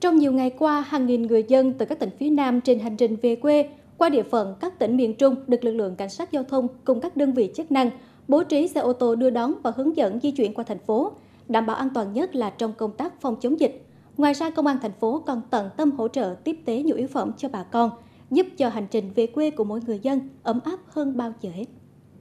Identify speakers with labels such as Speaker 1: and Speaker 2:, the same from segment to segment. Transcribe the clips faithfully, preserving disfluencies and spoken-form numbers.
Speaker 1: Trong nhiều ngày qua, hàng nghìn người dân từ các tỉnh phía Nam trên hành trình về quê qua địa phận các tỉnh miền Trung được lực lượng cảnh sát giao thông cùng các đơn vị chức năng bố trí xe ô tô đưa đón và hướng dẫn di chuyển qua thành phố, đảm bảo an toàn nhất là trong công tác phòng chống dịch. Ngoài ra, Công an thành phố còn tận tâm hỗ trợ tiếp tế nhu yếu phẩm cho bà con, giúp cho hành trình về quê của mỗi người dân ấm áp hơn bao giờ hết.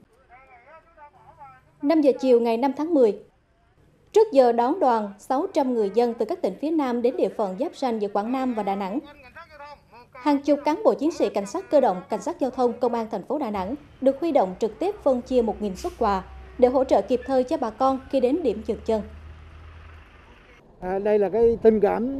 Speaker 1: năm giờ chiều ngày năm tháng mười, trước giờ đón đoàn, sáu trăm người dân từ các tỉnh phía Nam đến địa phận giáp ranh giữa Quảng Nam và Đà Nẵng. Hàng chục cán bộ chiến sĩ cảnh sát cơ động, cảnh sát giao thông, công an thành phố Đà Nẵng được huy động trực tiếp phân chia một nghìn suất quà để hỗ trợ kịp thời cho bà con khi đến điểm dừng chân.
Speaker 2: À, đây là cái tình cảm,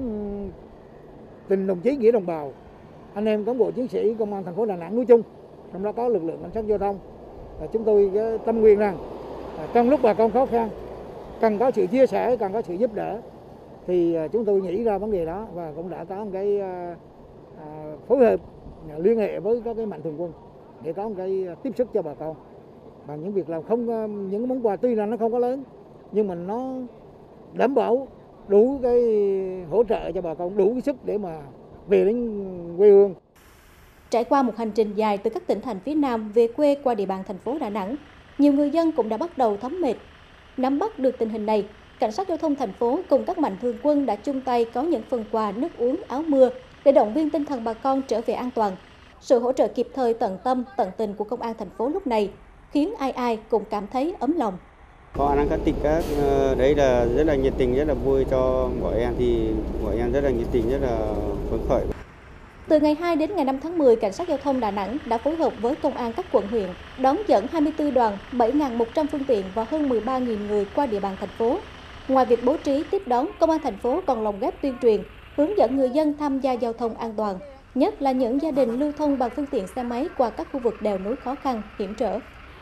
Speaker 2: tình đồng chí nghĩa đồng bào, anh em cán bộ chiến sĩ công an thành phố Đà Nẵng nói chung, trong đó có lực lượng cảnh sát giao thông. À, chúng tôi cái tâm nguyện rằng à, trong lúc bà con khó khăn cần có sự chia sẻ, cần có sự giúp đỡ thì à, chúng tôi nghĩ ra vấn đề đó và cũng đã có một cái à, à, phối hợp à, liên hệ với các cái mạnh thường quân để có một cái tiếp sức cho bà con bằng những việc làm không, những món quà tuy là nó không có lớn nhưng mà nó đảm bảo đủ cái hỗ trợ cho bà con, đủ cái sức để mà về đến quê hương.
Speaker 1: Trải qua một hành trình dài từ các tỉnh thành phía Nam về quê qua địa bàn thành phố Đà Nẵng, nhiều người dân cũng đã bắt đầu thấm mệt. Nắm bắt được tình hình này, cảnh sát giao thông thành phố cùng các mạnh thường quân đã chung tay có những phần quà nước uống, áo mưa để động viên tinh thần bà con trở về an toàn. Sự hỗ trợ kịp thời, tận tâm, tận tình của công an thành phố lúc này khiến ai ai cũng cảm thấy ấm lòng.
Speaker 3: Có anh các tỉnh các đấy là rất là nhiệt tình, rất là vui cho bọn em, thì bọn em rất là nhiệt tình, rất là phấn khởi.
Speaker 1: Từ ngày hai đến ngày năm tháng mười, cảnh sát giao thông Đà Nẵng đã phối hợp với công an các quận huyện đón dẫn hai mươi tư đoàn, bảy nghìn một trăm phương tiện và hơn mười ba nghìn người qua địa bàn thành phố. Ngoài việc bố trí tiếp đón, công an thành phố còn lồng ghép tuyên truyền, hướng dẫn người dân tham gia giao thông an toàn, nhất là những gia đình lưu thông bằng phương tiện xe máy qua các khu vực đèo núi khó khăn, hiểm trở.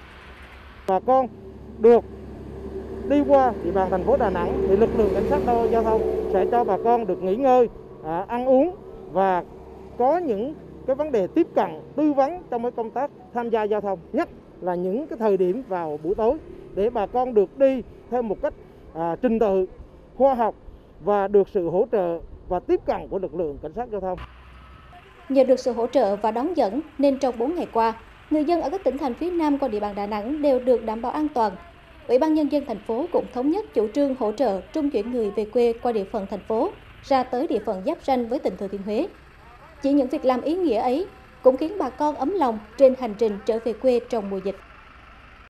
Speaker 2: Bà con được đi qua địa bàn thành phố Đà Nẵng thì lực lượng cảnh sát giao thông sẽ cho bà con được nghỉ ngơi, à, ăn uống và có những cái vấn đề tiếp cận tư vấn trong cái công tác tham gia giao thông, nhất là những cái thời điểm vào buổi tối để bà con được đi theo một cách à, trình tự, khoa học và được sự hỗ trợ và tiếp cận của lực lượng cảnh sát giao thông.
Speaker 1: Nhờ được sự hỗ trợ và đón dẫn nên trong bốn ngày qua, người dân ở các tỉnh thành phía Nam qua địa bàn Đà Nẵng đều được đảm bảo an toàn. Ủy ban Nhân dân thành phố cũng thống nhất chủ trương hỗ trợ trung chuyển người về quê qua địa phận thành phố ra tới địa phận giáp ranh với tỉnh Thừa Thiên Huế. Chỉ những việc làm ý nghĩa ấy cũng khiến bà con ấm lòng trên hành trình trở về quê trong mùa dịch.